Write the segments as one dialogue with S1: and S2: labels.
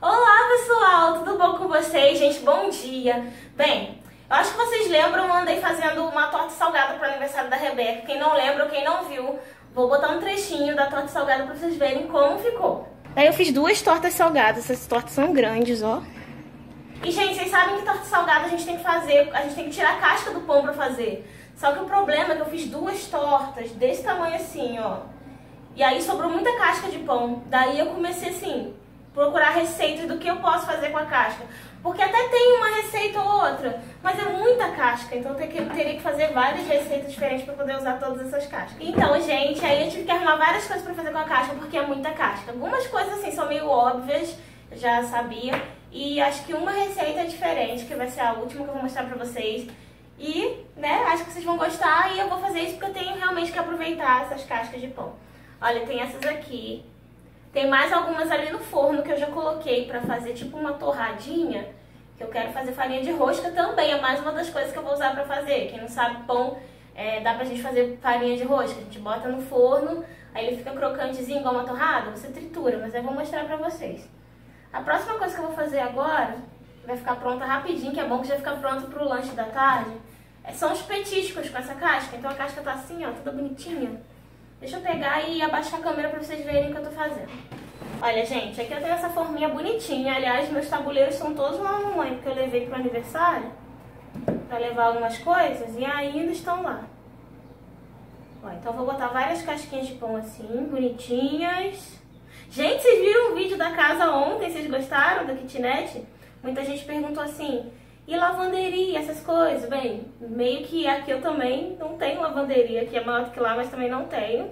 S1: Olá pessoal, tudo bom com vocês? Gente, bom dia! Bem, eu acho que vocês lembram, eu andei fazendo uma torta salgada para o aniversário da Rebeca. Quem não lembra ou quem não viu, vou botar um trechinho da torta salgada para vocês verem como ficou. Daí eu fiz duas tortas salgadas, essas tortas são grandes, ó. E gente, vocês sabem que torta salgada a gente tem que fazer, a gente tem que tirar a casca do pão para fazer. Só que o problema é que eu fiz duas tortas desse tamanho assim, ó. E aí sobrou muita casca de pão. Daí eu comecei assim, procurar receitas do que eu posso fazer com a casca. Porque até tem uma receita ou outra, mas é muita casca. Então eu teria que fazer várias receitas diferentes para poder usar todas essas cascas. Então, gente, aí eu tive que arrumar várias coisas para fazer com a casca, porque é muita casca. Algumas coisas assim são meio óbvias, eu já sabia. E acho que uma receita é diferente, que vai ser a última que eu vou mostrar pra vocês. E, né, acho que vocês vão gostar e eu vou fazer isso porque eu tenho realmente que aproveitar essas cascas de pão. Olha, tem essas aqui. Tem mais algumas ali no forno que eu já coloquei pra fazer tipo uma torradinha. Que eu quero fazer farinha de rosca também, é mais uma das coisas que eu vou usar pra fazer. Quem não sabe, pão, dá pra gente fazer farinha de rosca. A gente bota no forno, aí ele fica crocantezinho igual uma torrada, você tritura, mas eu vou mostrar pra vocês. A próxima coisa que eu vou fazer agora, vai ficar pronta rapidinho, que é bom que já fica pronto pro lanche da tarde, são os petiscos com essa casca. Então a casca tá assim, ó, toda bonitinha. Deixa eu pegar e abaixar a câmera pra vocês verem o que eu tô fazendo. Olha, gente, aqui eu tenho essa forminha bonitinha. Aliás, meus tabuleiros estão todos lá na mamãe, porque eu levei pro aniversário pra levar algumas coisas e ainda estão lá. Ó, então eu vou botar várias casquinhas de pão assim, bonitinhas. Gente, vocês viram o vídeo da casa ontem? Vocês gostaram da kitnet? Muita gente perguntou assim, e lavanderia, essas coisas? Bem, meio que aqui eu também não tenho lavanderia, aqui é maior do que lá, mas também não tenho.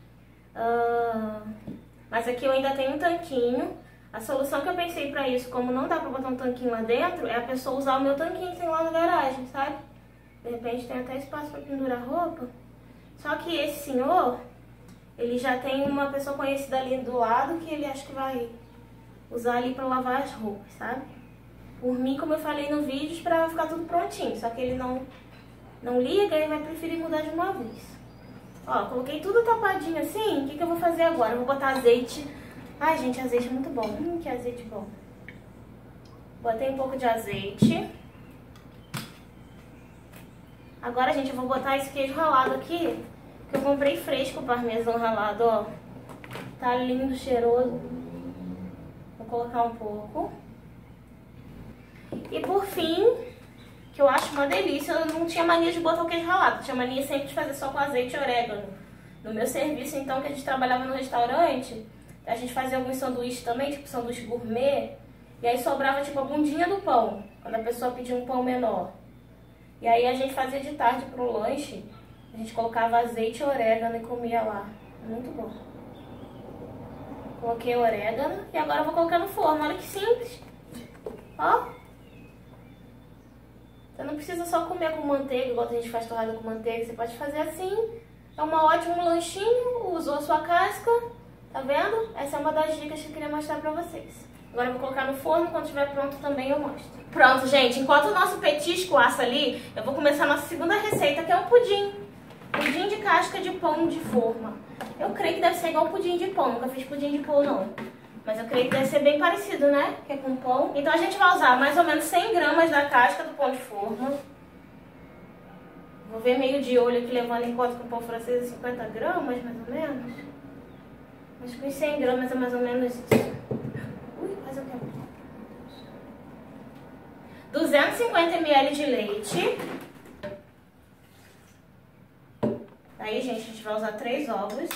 S1: Mas aqui eu ainda tenho um tanquinho. A solução que eu pensei pra isso, como não dá pra botar um tanquinho lá dentro, é a pessoa usar o meu tanquinho que tem lá na garagem, sabe? De repente tem até espaço pra pendurar roupa. Só que esse senhor, ele já tem uma pessoa conhecida ali do lado que ele acha que vai usar ali pra lavar as roupas, sabe? Por mim, como eu falei no vídeo, esperava ficar tudo prontinho. Só que ele não liga e vai preferir mudar de uma vez. Ó, coloquei tudo tapadinho assim. O que eu vou fazer agora? Eu vou botar azeite. Ai, gente, azeite é muito bom. Que azeite bom. Botei um pouco de azeite. Agora, gente, eu vou botar esse queijo ralado aqui, que eu comprei fresco, o parmesão ralado, ó. Tá lindo, cheiroso. Vou colocar um pouco. E por fim, que eu acho uma delícia, eu não tinha mania de botar o queijo ralado. Eu tinha mania sempre de fazer só com azeite e orégano. No meu serviço, então, que a gente trabalhava no restaurante, a gente fazia alguns sanduíches também, tipo sanduíche gourmet. E aí sobrava tipo a bundinha do pão, quando a pessoa pedia um pão menor. E aí a gente fazia de tarde pro lanche. A gente colocava azeite e orégano e comia lá. Muito bom. Coloquei orégano e agora eu vou colocar no forno. Olha que simples. Ó. Você não precisa só comer com manteiga, igual a gente faz torrada com manteiga. Você pode fazer assim. É um ótimo lanchinho. Usou a sua casca. Tá vendo? Essa é uma das dicas que eu queria mostrar pra vocês. Agora eu vou colocar no forno, quando estiver pronto também eu mostro. Pronto, gente. Enquanto o nosso petisco assa ali, eu vou começar a nossa segunda receita, que é o pudim. Pudim de casca de pão de forma. Eu creio que deve ser igual pudim de pão. Nunca fiz pudim de pão, não. Mas eu creio que deve ser bem parecido, né? Que é com pão. Então a gente vai usar mais ou menos 100 gramas da casca do pão de forma. Vou ver meio de olho aqui, levando em conta que o pão francês é 50 gramas, mais ou menos. Acho que uns 100 gramas é mais ou menos isso. Ui, quase eu quero. 250 ml de leite. Aí, gente, a gente vai usar 3 ovos.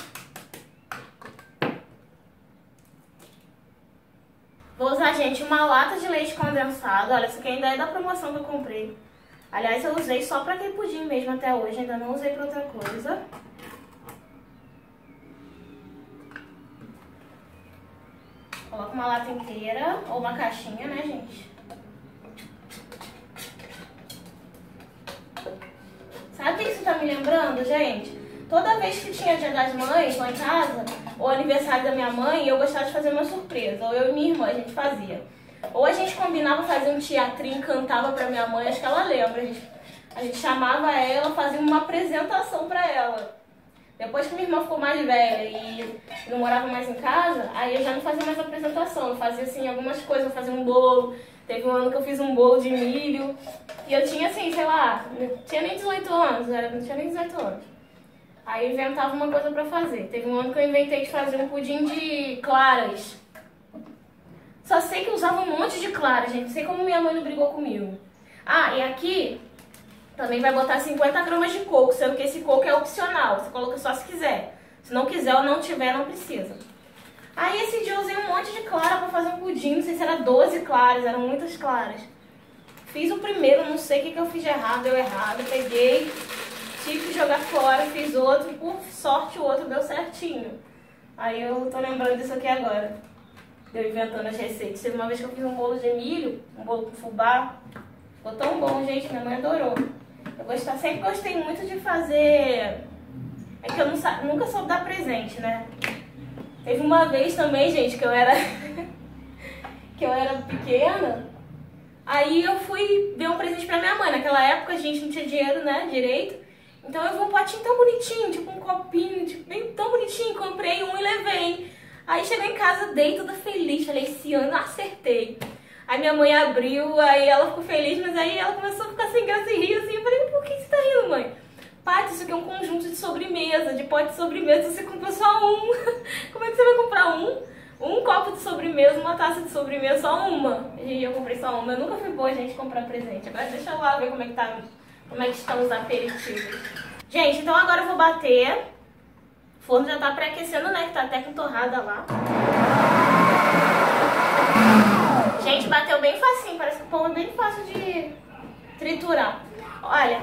S1: Vou usar, gente, uma lata de leite condensado. Olha, essa aqui ainda é da promoção que eu comprei. Aliás, eu usei só pra aquele pudim mesmo até hoje. Ainda não usei pra outra coisa. Coloca uma lata inteira, ou uma caixinha, né, gente? Sabe o que isso tá me lembrando, gente? Toda vez que tinha Dia das Mães lá em casa, ou aniversário da minha mãe, eu gostava de fazer uma surpresa. Ou eu e minha irmã, a gente fazia. Ou a gente combinava fazer um teatrinho, cantava pra minha mãe, acho que ela lembra. A gente chamava ela, fazia uma apresentação pra ela. Depois que minha irmã ficou mais velha e não morava mais em casa, aí eu já não fazia mais apresentação. Eu fazia, assim, algumas coisas. Eu fazia um bolo. Teve um ano que eu fiz um bolo de milho. E eu tinha, assim, sei lá, não tinha nem 18 anos. Não tinha nem 18 anos. Aí eu inventava uma coisa pra fazer. Teve um ano que eu inventei de fazer um pudim de claras. Só sei que eu usava um monte de claras, gente. Não sei como minha mãe não brigou comigo. Ah, e aqui também vai botar 50 gramas de coco, sendo que esse coco é opcional. Você coloca só se quiser. Se não quiser ou não tiver, não precisa. Aí esse dia eu usei um monte de clara pra fazer um pudim. Não sei se era 12 claras, eram muitas claras. Fiz o primeiro, não sei o que eu fiz de errado, deu errado. Peguei, tive que jogar fora, fiz outro. Por sorte o outro deu certinho. Aí eu tô lembrando disso aqui agora. Eu inventando as receitas. Teve uma vez que eu fiz um bolo de milho, um bolo com fubá. Ficou tão bom, gente, minha mãe adorou. Sempre gostei muito de fazer... É que eu nunca soube dar presente, né? Teve uma vez também, gente, que eu era pequena. Aí eu fui ver um presente pra minha mãe. Naquela época a gente não tinha dinheiro, né, direito. Então eu vi um potinho tão bonitinho, tipo um copinho, tipo, bem tão bonitinho. Comprei um e levei. Aí cheguei em casa, dei toda feliz. Falei, esse ano eu acertei. Aí minha mãe abriu, aí ela ficou feliz, mas aí ela começou a ficar sem graça e rir assim. Eu falei, por que você tá rindo, mãe? Paty, isso aqui é um conjunto de sobremesa, de pote de sobremesa, você comprou só um. Como é que você vai comprar um? Um copo de sobremesa, uma taça de sobremesa, só uma. E eu comprei só uma. Eu nunca fui boa, gente, comprar presente. Agora deixa eu lá ver como é que estão os aperitivos. Gente, então agora eu vou bater. O forno já tá pré-aquecendo, né? Que tá até com torrada lá. Gente, bateu bem facinho. Parece que o pão é bem fácil de triturar. Olha.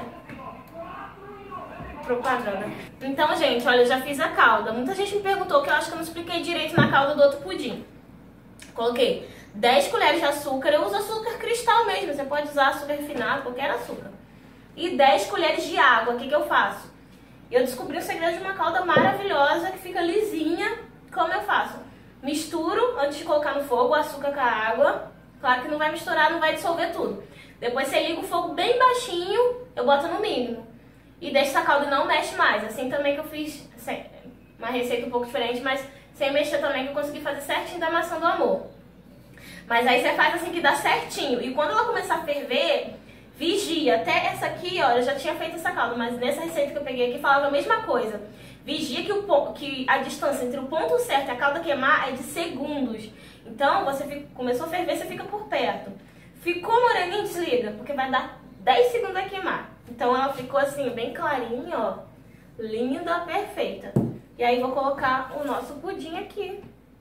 S1: Propaganda. Então, gente, olha, eu já fiz a calda. Muita gente me perguntou que eu acho que eu não expliquei direito na calda do outro pudim. Coloquei 10 colheres de açúcar. Eu uso açúcar cristal mesmo. Você pode usar açúcar refinado, qualquer açúcar. E 10 colheres de água. O que eu faço? Eu descobri o segredo de uma calda maravilhosa que fica lisinha. Como eu faço? Misturo antes de colocar no fogo o açúcar com a água. Claro que não vai misturar, não vai dissolver tudo. Depois você liga o fogo bem baixinho, eu boto no mínimo. E deixa essa calda e não mexe mais. Assim também que eu fiz uma receita um pouco diferente, mas sem mexer também, que eu consegui fazer certinho da maçã do amor. Mas aí você faz assim que dá certinho. E quando ela começar a ferver, vigia. Até essa aqui, ó, eu já tinha feito essa calda, mas nessa receita que eu peguei aqui falava a mesma coisa. Vigia que a distância entre o ponto certo e a calda queimar é de segundos. Então, começou a ferver, você fica por perto. Ficou moreninho, desliga, porque vai dar 10 segundos a queimar. Então ela ficou assim, bem clarinha, ó. Linda, perfeita. E aí vou colocar o nosso pudim aqui.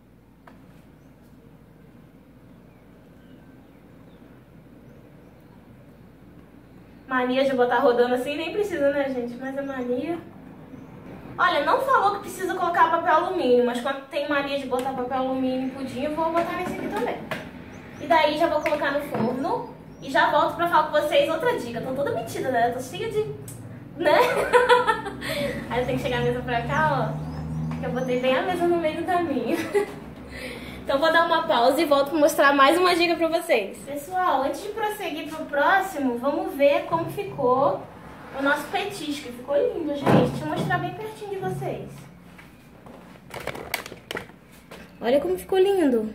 S1: Mania de botar rodando assim, nem precisa, né, gente? Mas é mania. Olha, não falou que precisa colocar papel alumínio, mas quando tem mania de botar papel alumínio em pudim, eu vou botar nesse aqui também. E daí já vou colocar no forno e já volto pra falar com vocês outra dica. Tô toda metida, né? Tô cheia de... né? Aí eu tenho que chegar a mesa pra cá, ó. Que eu botei bem a mesa no meio do caminho. Então vou dar uma pausa e volto pra mostrar mais uma dica pra vocês. Pessoal, antes de prosseguir pro próximo, vamos ver como ficou o nosso petisco. Ficou lindo, gente. Deixa eu mostrar bem pertinho de vocês. Olha como ficou lindo.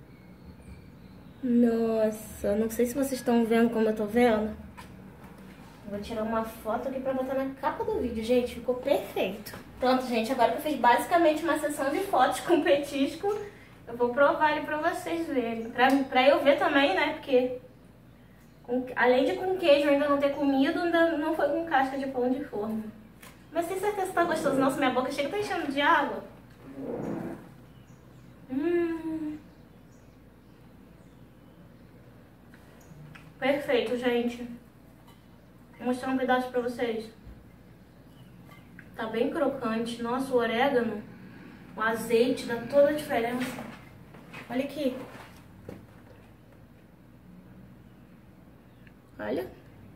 S1: Nossa, não sei se vocês estão vendo como eu tô vendo. Vou tirar uma foto aqui pra botar na capa do vídeo, gente. Ficou perfeito. Pronto, gente. Agora que eu fiz basicamente uma sessão de fotos com petisco, eu vou provar ele pra vocês verem. Pra eu ver também, né? Porque além de com queijo ainda não ter comido, ainda não foi com casca de pão de forma. Mas tenho certeza que tá gostoso. Nossa, minha boca chega, tá enchendo de água. Perfeito, gente. Vou mostrar um pedaço pra vocês. Tá bem crocante. Nossa, o orégano, o azeite dá toda a diferença. Olha aqui. Olha.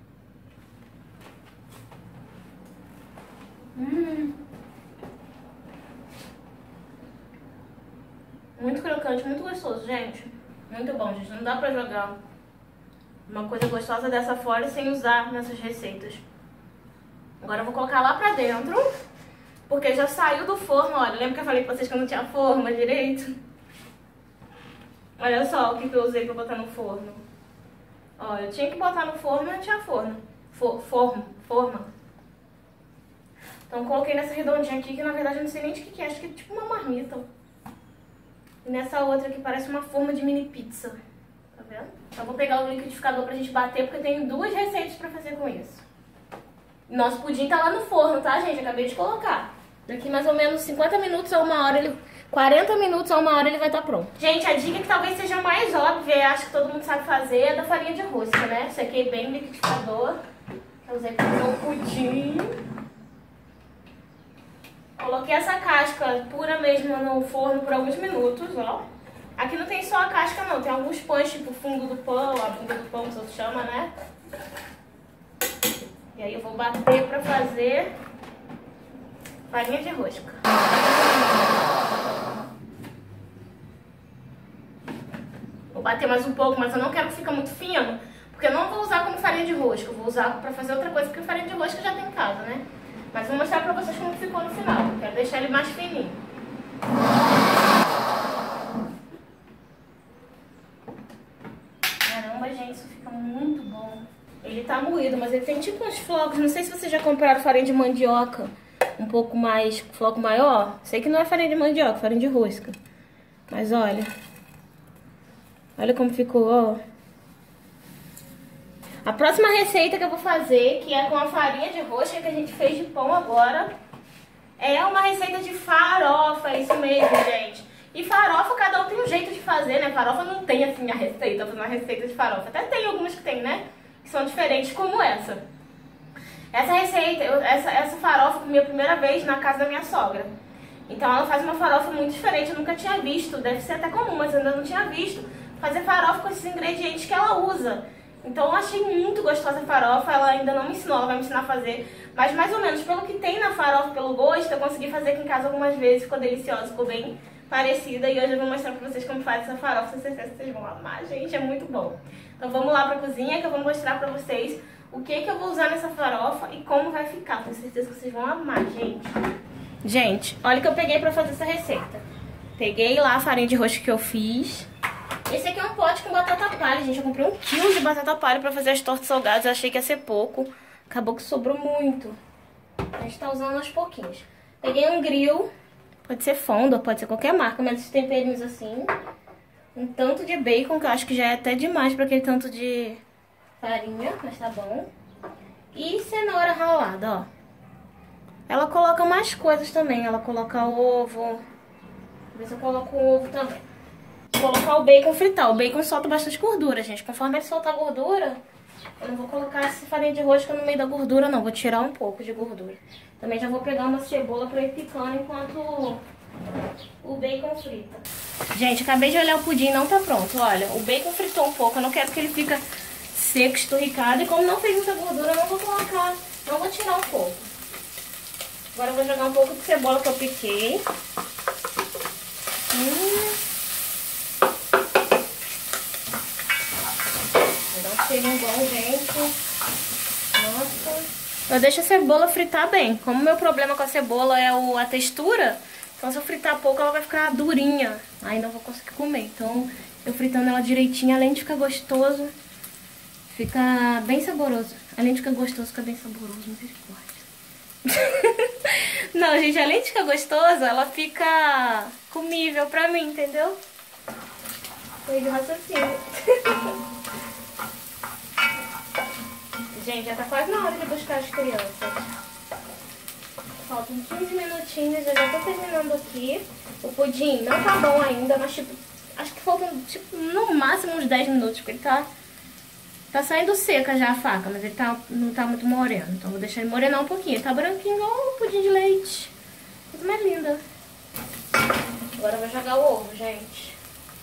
S1: Muito crocante, muito gostoso, gente. Muito bom, gente. Não dá pra jogar uma coisa gostosa dessa fora sem usar nessas receitas. Agora eu vou colocar lá pra dentro porque já saiu do forno. Olha, lembra que eu falei pra vocês que eu não tinha forma direito? Olha só o que eu usei pra botar no forno. Ó, eu tinha que botar no forno, mas não tinha forno. Forma. Então coloquei nessa redondinha aqui, que na verdade eu não sei nem de que é. Acho que é tipo uma marmita. E nessa outra aqui parece uma forma de mini pizza. Tá vendo? Então vou pegar o liquidificador pra gente bater, porque eu tenho 2 receitas pra fazer com isso. Nosso pudim tá lá no forno, tá, gente? Acabei de colocar. Daqui mais ou menos 50 minutos a 1 hora, 40 minutos a 1 hora ele vai estar pronto. Gente, a dica que talvez seja mais óbvia, e acho que todo mundo sabe fazer, é da farinha de rosca, né? Sequei bem o liquidificador. Eu usei pra fazer um pudim. Coloquei essa casca pura mesmo no forno por alguns minutos, ó. Aqui não tem só a casca não, tem alguns pães, tipo o fundo do pão, a bunda do pão, que você chama, né? E aí eu vou bater pra fazer farinha de rosca. Vou bater mais um pouco, mas eu não quero que fique muito fino, porque eu não vou usar como farinha de rosca, eu vou usar pra fazer outra coisa, porque farinha de rosca já tem em casa, né? Mas vou mostrar pra vocês como ficou no final, quero deixar ele mais fininho. Caramba, gente, isso fica muito bom. Ele tá moído, mas ele tem tipo uns flocos. Não sei se vocês já compraram farinha de mandioca um pouco mais, floco maior. Sei que não é farinha de mandioca, farinha de rosca. Mas olha. Olha como ficou, ó. A próxima receita que eu vou fazer, que é com a farinha de rosca que a gente fez de pão agora, é uma receita de farofa, é isso mesmo, gente. E farofa, cada um tem um jeito de fazer, né? Farofa não tem assim a receita, uma receita de farofa. Até tem algumas que tem, né? Que são diferentes, como essa. Essa receita, essa farofa foi a minha primeira vez na casa da minha sogra. Então ela faz uma farofa muito diferente, eu nunca tinha visto. Deve ser até comum, mas eu ainda não tinha visto fazer farofa com esses ingredientes que ela usa. Então eu achei muito gostosa a farofa, ela ainda não me ensinou, ela vai me ensinar a fazer. Mas mais ou menos, pelo que tem na farofa, pelo gosto, eu consegui fazer aqui em casa algumas vezes, ficou deliciosa, ficou bem parecida. E hoje eu vou mostrar pra vocês como faz essa farofa, tenho certeza que vocês vão amar, gente, é muito bom. Então vamos lá pra cozinha que eu vou mostrar pra vocês o que eu vou usar nessa farofa e como vai ficar. Tenho certeza que vocês vão amar, gente. Gente, olha o que eu peguei pra fazer essa receita. Peguei lá a farinha de rosca que eu fiz. Esse aqui é um pote com batata palha, gente. Eu comprei 1 quilo de batata palha pra fazer as tortas salgadas. Eu achei que ia ser pouco. Acabou que sobrou muito. A gente tá usando aos pouquinhos. Peguei um grill. Pode ser Fonda, pode ser qualquer marca, mas esses temperinhos assim. Um tanto de bacon, que eu acho que já é até demais pra aquele tanto de farinha, mas tá bom. E cenoura ralada, ó. Ela coloca mais coisas também. Ela coloca ovo. Vou ver se eu coloco o ovo também. Vou colocar o bacon fritar. O bacon solta bastante gordura, gente. Conforme ele soltar gordura, eu não vou colocar essa farinha de rosca no meio da gordura, não. Vou tirar um pouco de gordura. Também já vou pegar uma cebola pra ir picando enquanto o bacon frita. Gente, acabei de olhar o pudim, não tá pronto. Olha, o bacon fritou um pouco. Eu não quero que ele fique seco, esturricado. E como não fez muita gordura, eu não vou colocar, não vou tirar um pouco. Agora eu vou jogar um pouco de cebola que eu piquei. Vai dar um cheirinho bom, gente. Nossa. Eu deixo a cebola fritar bem. Como o meu problema com a cebola é a textura, então se eu fritar pouco ela vai ficar durinha. Aí não vou conseguir comer. Então eu fritando ela direitinho, além de ficar gostoso, fica bem saboroso. Além de ficar gostoso, fica bem saboroso. Misericórdia. Não, gente, além de ficar gostoso, ela fica comível pra mim, entendeu? Foi de raciocínio. Gente, já tá quase na hora de buscar as crianças. Faltam 15 minutinhos, eu já tô terminando aqui. O pudim não tá bom ainda, mas tipo, acho que faltam tipo, no máximo uns 10 minutos, porque ele tá saindo seca já a faca, mas ele não tá muito moreno. Então vou deixar ele morenar um pouquinho. Ele tá branquinho igual um pudim de leite. Coisa mais linda. Agora eu vou jogar o ovo, gente.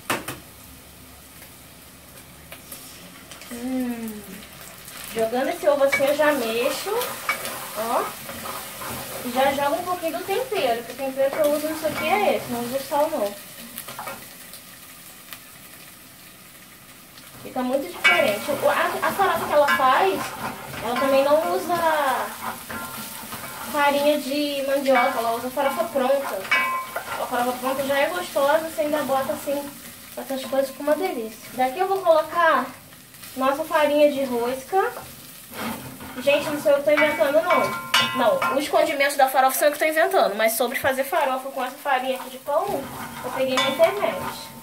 S1: Jogando esse ovo assim eu já mexo, ó, e já jogo um pouquinho do tempero, porque o tempero que eu uso nisso aqui é esse, não uso sal não. Fica muito diferente. A farofa que ela faz, ela também não usa farinha de mandioca, ela usa farofa pronta. A farofa pronta já é gostosa, você ainda bota assim, essas coisas, com uma delícia. Daqui eu vou colocar nossa farinha de rosca. Gente, não sou eu que tô inventando, não. Não, os condimentos da farofa são eu que tô inventando, mas sobre fazer farofa com essa farinha aqui de pão, eu peguei na internet.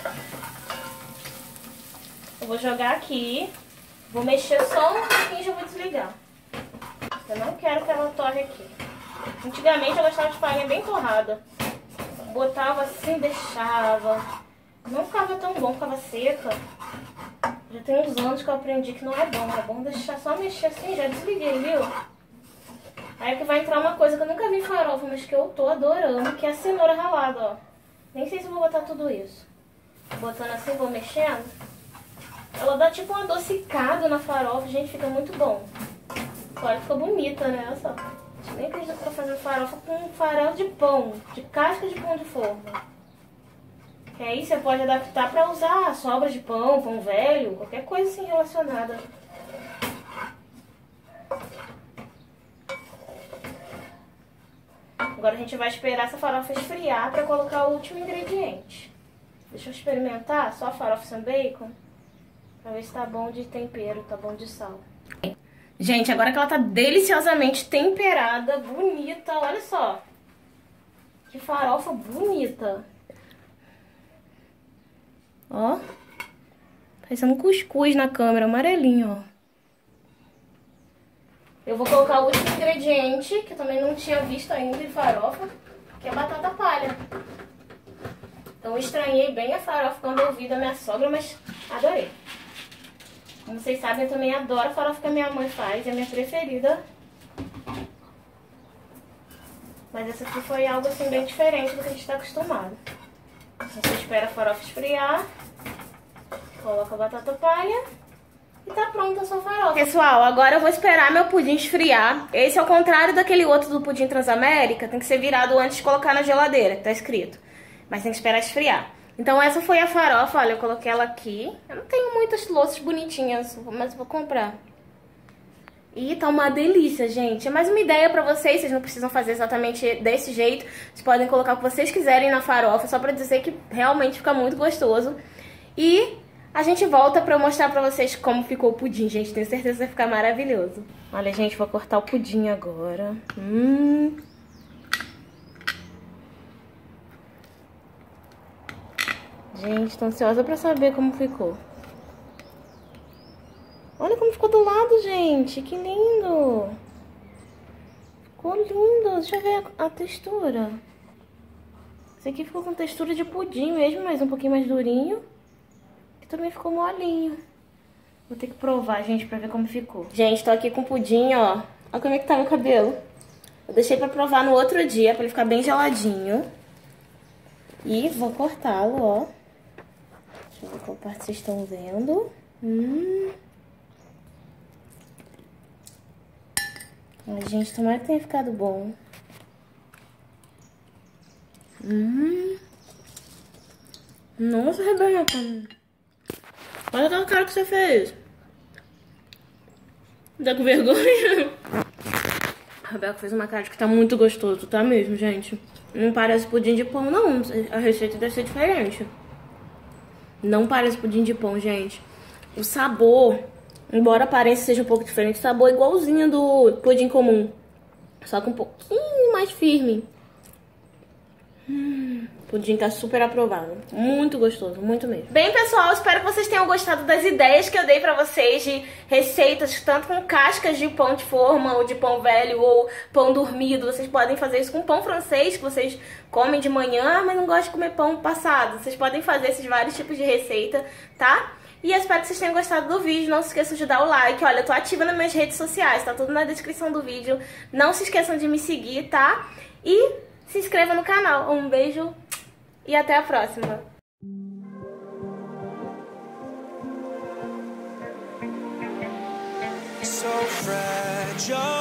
S1: Eu vou jogar aqui, vou mexer só um pouquinho e já vou desligar. Eu não quero que ela torre aqui. Antigamente eu gostava de farinha bem torrada. Botava assim, deixava. Não ficava tão bom, ficava seca. Já tem uns anos que eu aprendi que não é bom. É bom deixar só mexer assim, já desliguei, viu? Aí que vai entrar uma coisa que eu nunca vi em farofa, mas que eu tô adorando, que é a cenoura ralada, ó. Nem sei se eu vou botar tudo isso. Botando assim, vou mexendo. Ela dá tipo um adocicado na farofa, gente, fica muito bom. Agora fica bonita, né? Olha só. Nem acredito que eu tô fazendo farofa com farelo de pão, de casca de pão de forma. Que aí você pode adaptar pra usar sobras de pão, pão velho, qualquer coisa assim relacionada. Agora a gente vai esperar essa farofa esfriar pra colocar o último ingrediente. Deixa eu experimentar só a farofa sem bacon, pra ver se tá bom de tempero, tá bom de sal. Gente, agora que ela tá deliciosamente temperada, bonita, olha só. Que farofa bonita. Ó. Parecendo um cuscuz na câmera, amarelinho, ó. Eu vou colocar o último ingrediente, que eu também não tinha visto ainda em farofa, que é batata palha. Então eu estranhei bem a farofa quando eu vi da minha sogra, mas adorei. Como vocês sabem, eu também adoro a farofa que a minha mãe faz, é a minha preferida. Mas essa aqui foi algo assim bem diferente do que a gente está acostumado. Você espera a farofa esfriar, coloca a batata palha e tá pronta a sua farofa. Pessoal, agora eu vou esperar meu pudim esfriar. Esse é o contrário daquele outro do pudim Transamérica, tem que ser virado antes de colocar na geladeira, que tá escrito. Mas tem que esperar esfriar. Então essa foi a farofa, olha, eu coloquei ela aqui. Eu não tenho muitas louças bonitinhas, mas vou comprar. E tá uma delícia, gente. É mais uma ideia pra vocês não precisam fazer exatamente desse jeito. Vocês podem colocar o que vocês quiserem na farofa, só pra dizer que realmente fica muito gostoso. E a gente volta pra eu mostrar pra vocês como ficou o pudim, gente. Tenho certeza que vai ficar maravilhoso. Olha, gente, vou cortar o pudim agora. Gente, tô ansiosa pra saber como ficou. Olha como ficou do lado, gente. Que lindo. Ficou lindo. Deixa eu ver a textura. Esse aqui ficou com textura de pudim mesmo, mas um pouquinho mais durinho. E também ficou molinho. Vou ter que provar, gente, pra ver como ficou. Gente, tô aqui com o pudim, ó. Olha como é que tá meu cabelo. Eu deixei pra provar no outro dia, pra ele ficar bem geladinho. E vou cortá-lo, ó. Deixa eu ver qual parte vocês estão vendo. Ai, gente, tomara que tenha ficado bom. Nossa, Rebeca. Olha aquela cara que você fez. Tá com vergonha? A Rebeca fez uma cara de que tá muito gostoso, tá mesmo, gente? Não parece pudim de pão, não. A receita deve ser diferente. Não parece pudim de pão, gente. O sabor, embora a aparência seja um pouco diferente, o sabor é igualzinho do pudim comum. Só que um pouquinho mais firme. O pudim tá super aprovado. Muito gostoso, muito mesmo. Bem, pessoal, espero que vocês tenham gostado das ideias que eu dei pra vocês de receitas, tanto com cascas de pão de forma, ou de pão velho, ou pão dormido. Vocês podem fazer isso com pão francês, que vocês comem de manhã, mas não gostam de comer pão passado. Vocês podem fazer esses vários tipos de receita, tá? E eu espero que vocês tenham gostado do vídeo. Não se esqueçam de dar o like. Olha, eu tô ativa nas minhas redes sociais, tá tudo na descrição do vídeo. Não se esqueçam de me seguir, tá? E se inscreva no canal. Um beijo e até a próxima. So fragile.